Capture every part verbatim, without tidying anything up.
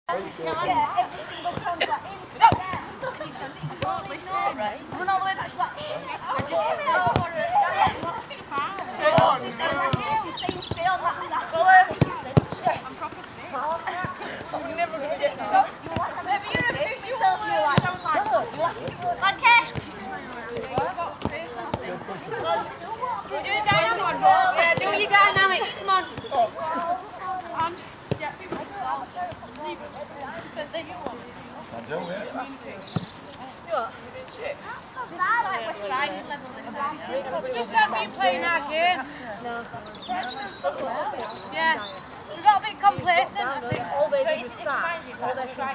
Yeah, every single contract in. Run all the way back to that. I just You're never going to get that. Maybe you're a fish, you won't be like, like cash. Do dynamic. Yeah, do your dynamic. Come on. And, yeah. I do, yeah. Just don't be playing our game. No. Yeah. We got a bit complacent, I think. All they did was sat. All they tried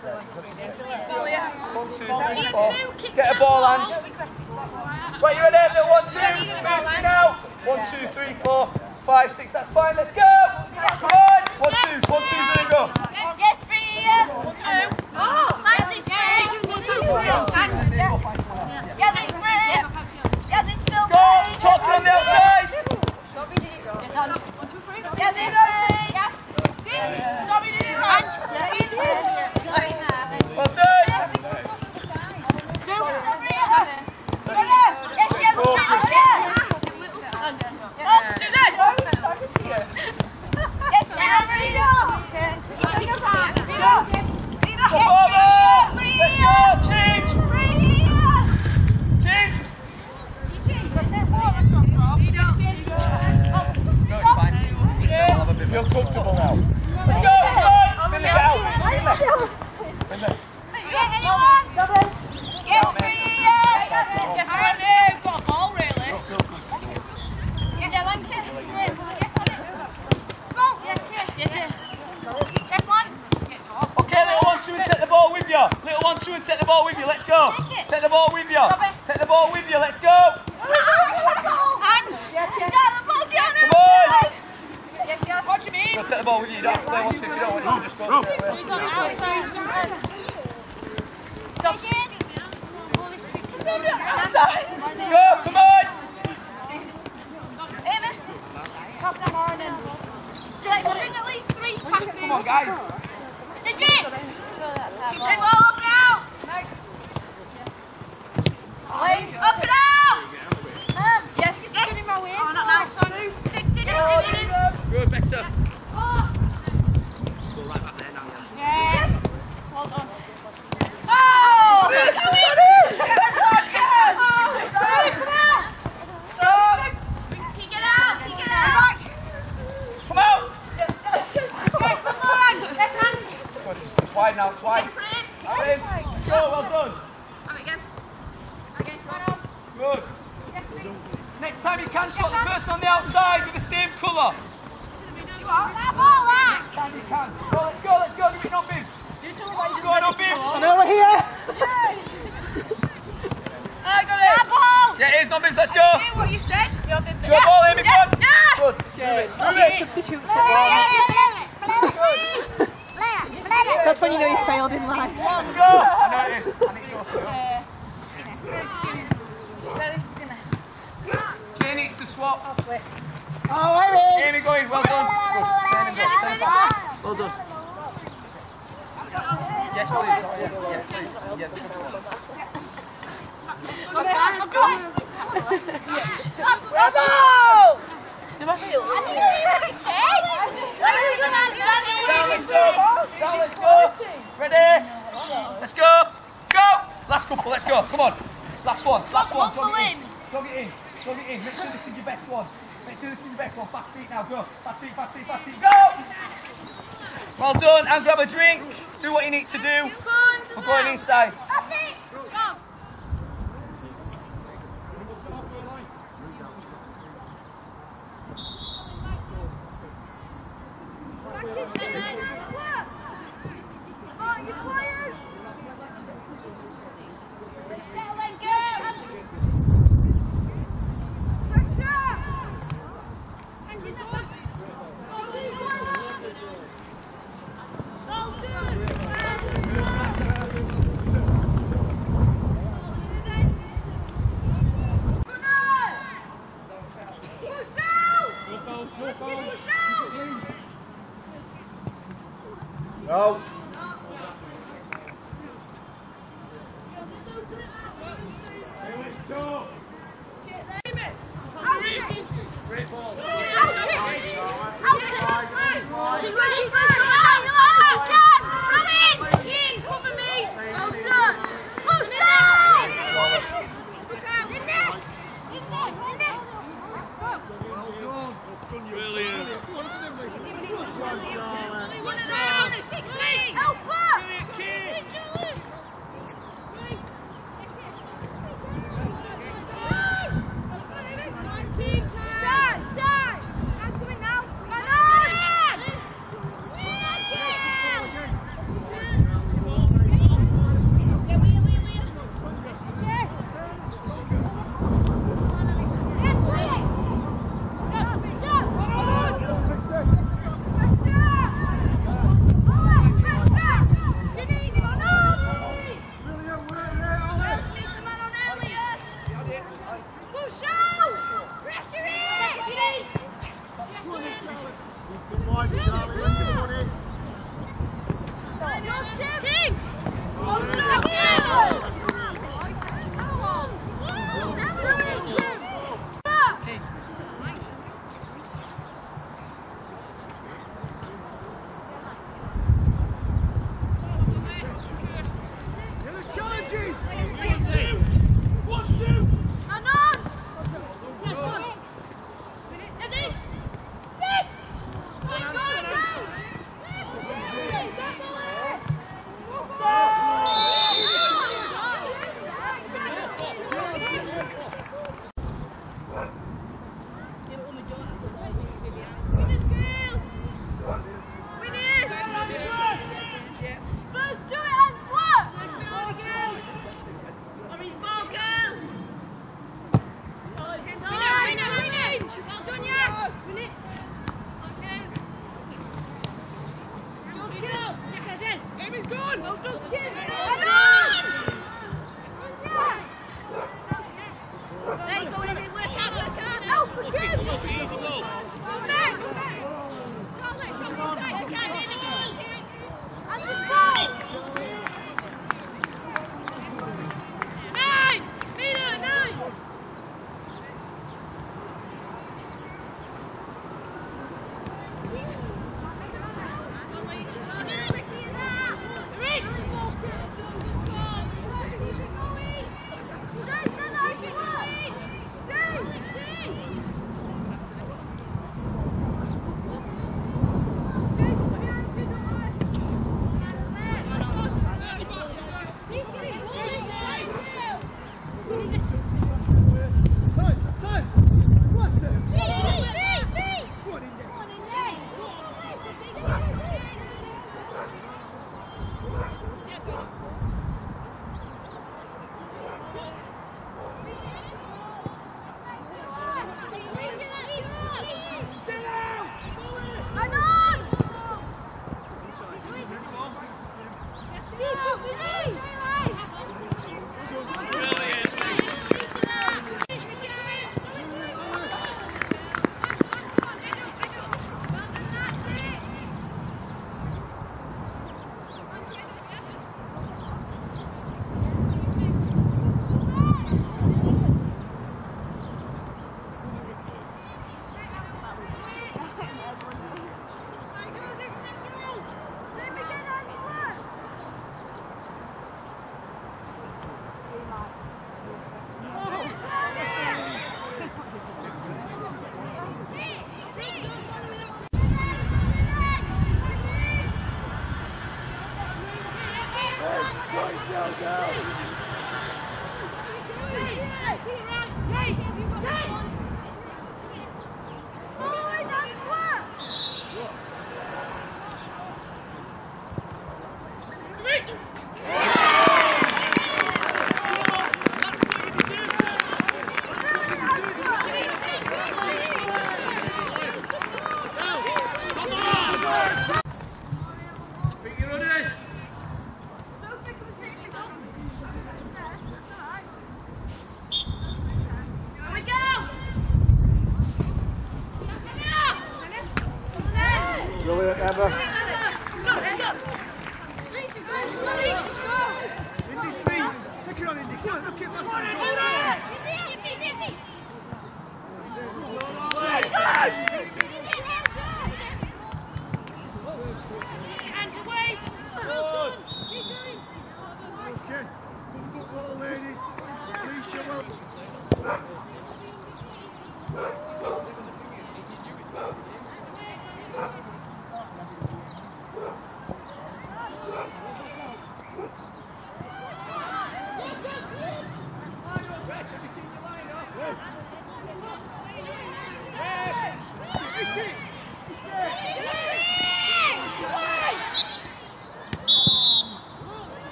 One, two, three, four. Get a ball, hands. Right, you ready? Little one, two. Move now. One, two, three, four, five, six. That's fine. Let's go. Come on. One, two. One, two. There we go. Yes, three here. One, two. Oh, that's it. Yeah, that's three. Yeah, that's still three. Go. Talking on the outside. Yeah, that's three. Yes. Tommy did it right. Well done. Two. Yes, yes, three. Yeah. Oh, Susan. Yes, Come over. Let's go. Change. Change. No, it's fine. I'll have a bit. Feel comfortable now. Let's go. Let's go. Feel it out. Feel it. Yeah, anyone? Get three. Get three. Got a ball, really. Yeah, one kid. Small. Yeah, yeah. Just one. Okay, little one, two, and take the ball with you. Little one, two, and take the ball with you. Let's go. Take the ball with you. Take the ball with you. Let's go. Hands. Yes, yes. Got the ball down. Come on. Yes, yes. What do you mean? Go take the ball with you. You don't have to play one, two. If you don't want to, just go straight away. Stop. Let's go. Come on. Amy. Top the morning. Let's bring at least three passes. Come on, guys. Did you? Keep the ball up and out. Up and out. Yes, it's getting my way. Oh, not now. Good, better. Oh. Go right back there now. Yes. Well done. Oh! Go in! That's so good! Oh, sorry, come on! Stop! Kick it out! Kick it out! Come out! Yes, one more hand! Left hand! Good, it's, it's wide now, it's wide. In. Let's go, well done. Come again. Again, one on. Good. Next time you can shot the person on the outside with the same colour. You are? That ball, that! Next time you can. Go, let's go, let's go, give it no bibs. Go on, no bibs. I know we're here. I got it! That ball! Yeah, it is no bibs, let's go. I knew what you said. Your bibs. Show ball, Amy, go on. Yeah! Good. Move it. Substitutes. Good. That's when you know you failed in life. Let's go. I know it is. I need to go through. Very skinny. Jay needs to swap. Oh, Amy. Amy going, well done. Good. Well done. Yes, please. Oh, yeah, yeah, please. Yeah, this is good. I'm going. Bravo! Down, let's go. Down, let's go. Ready? Let's go. Go. Last couple, let's go. Come on. Last one. Last one. Plug it in. Plug it in. Plug it in. Make sure this is your best one. Make sure this is your best one. Fast feet now. Go. Fast feet, fast feet, fast feet. Go. Well done. And grab a drink. Do what you need to do. We're going inside. Great ball.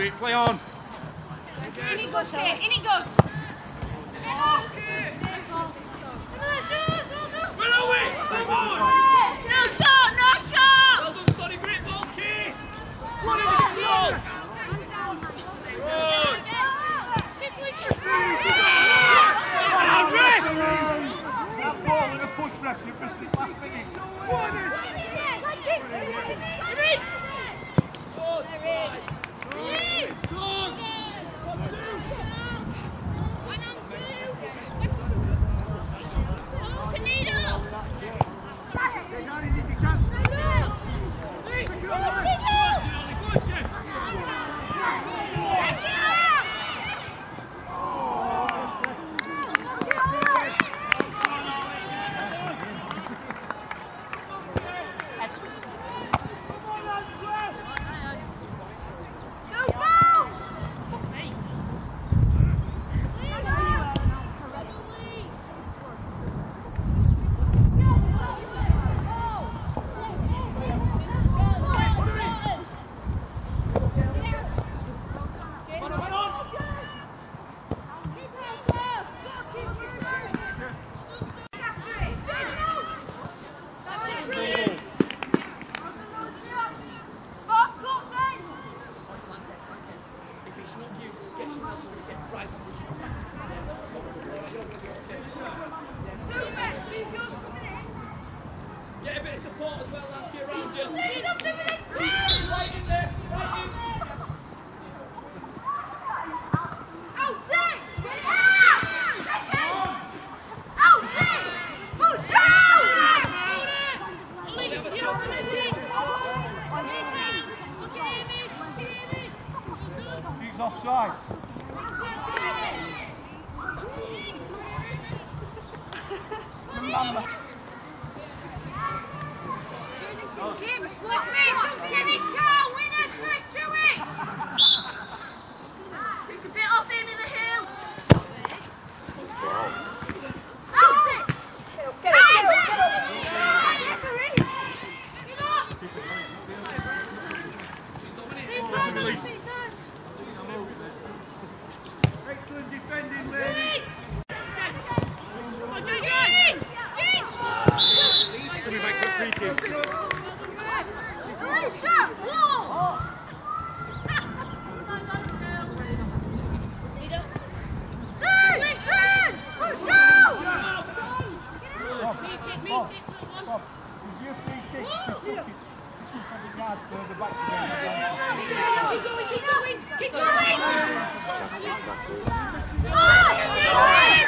Great play on. In he goes, Kate. In he goes. Where are we? Come on! No shot, no shot! Well done, Sonny. Great ball, Kate. What did you get? That ball in a push ref, you missed it last minute. Get a bit of support as well, Lanky, around you. Lead up to this Right in there, right in. She's offside. Remember. Take a bit off him in the hill. Get it, get it, get Excellent defending, ladies. Let me make the free kick. Bob, Bob, if you free kick, just took it seven yards further back again. Keep going, keep going, keep going! Oh, you did it!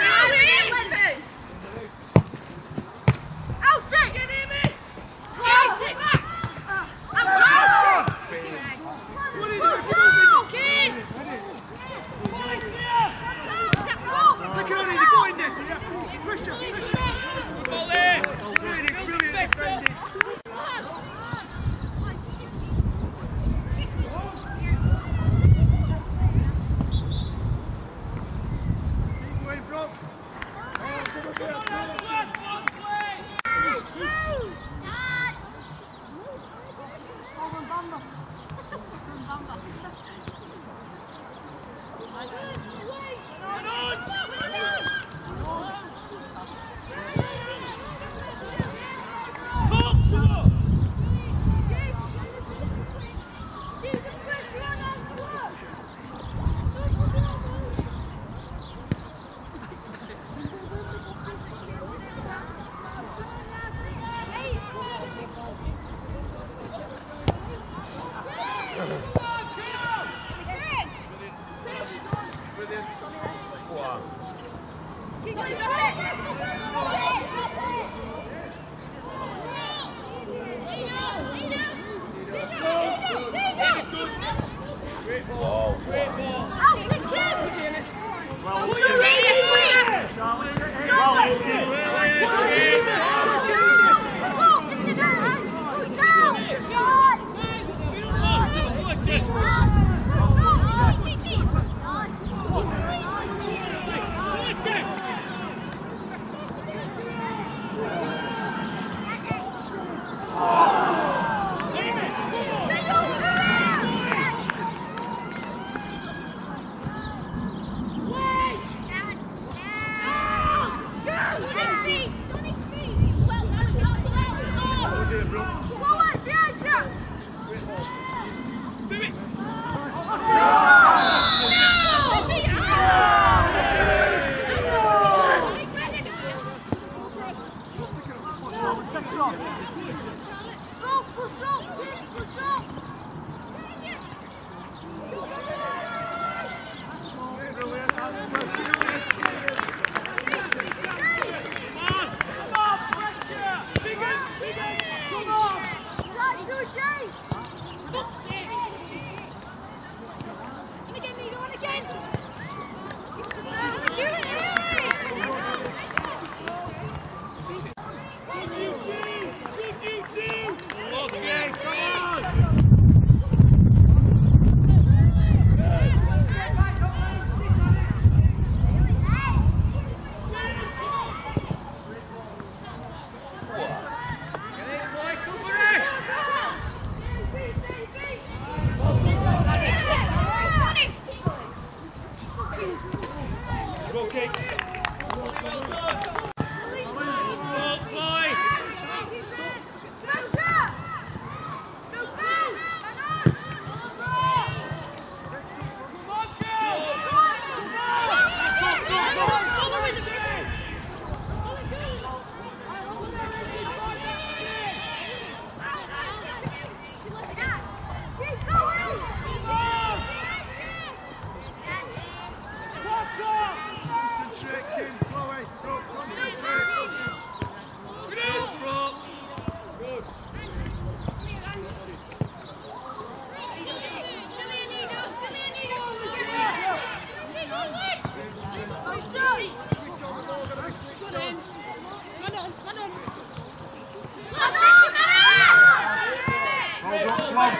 Out it! Get him in! Out it! I'm out it! Keep! Take it on in, go in there. Pressure, pressure. Ball there. Brilliant, brilliant defending. Keep going, bro. Hold up, clubs.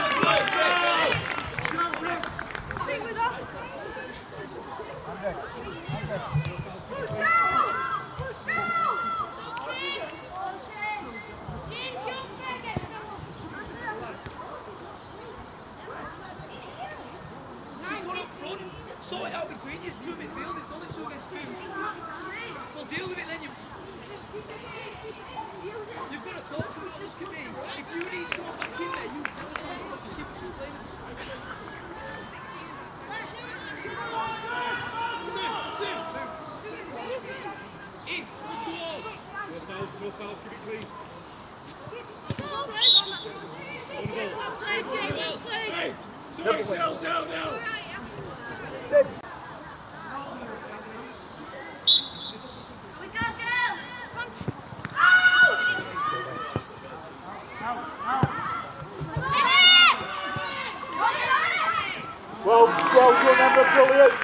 Sort it out between you, it's two midfield, it's only two against two. We'll deal with it then. You, you've got to talk to it, look at me. If you need to go back in there, you tell us what to keep us playing. Two, two. In, look towards. No fouls, no fouls, keep it clean. Hey, somebody settle, settle down. Well, well done, Emma, brilliant.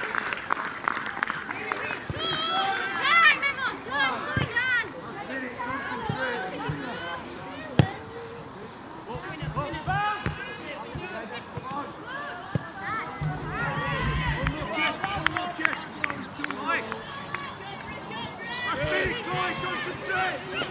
Concentrate!